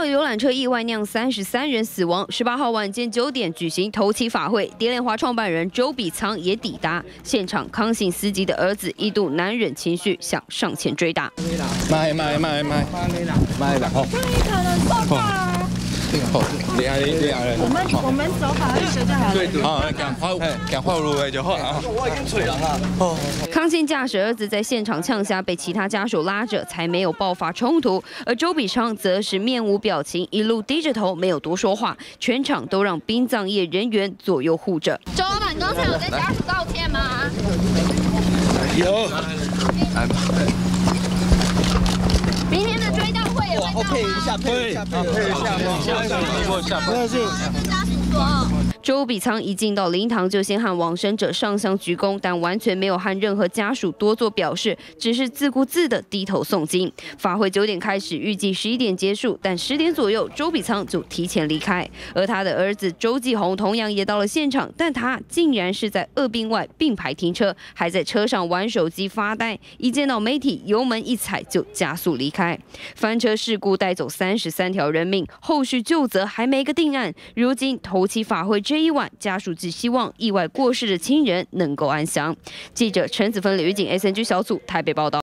道游览车意外酿33人死亡。18号晚间9点举行头七法会，蝶恋华创办人周笔仓也抵达现场。康姓司机的儿子一度难忍情绪，想上前追打。 慢，好。 我们走法律学就好了。 对，赶快入围就好了。我已经吹人了。 康姓驾驶儿子在现场呛下，被其他家属拉着，才没有爆发冲突。而周笔昌则是面无表情，一路低着头，没有多说话。全场都让殡葬业人员左右护着。 周老板刚才有跟家属道歉吗？ 有。 明天的追悼会也会配一下。 周笔仓一进到灵堂，就先和往生者上香鞠躬，但完全没有和任何家属多做表示，只是自顾自的低头诵经。法会9点开始，预计11点结束，但10点左右，周笔仓就提前离开。而他的儿子周继红同样也到了现场，但他竟然是在2殡外并排停车，还在车上玩手机发呆。一见到媒体，油门一踩就加速离开。翻车事故带走33条人命，后续究责还没个定案。如今头七法会这一晚，家属只希望意外过世的亲人能够安详。记者陈子芬、李玉锦 SNG 小组台北报道。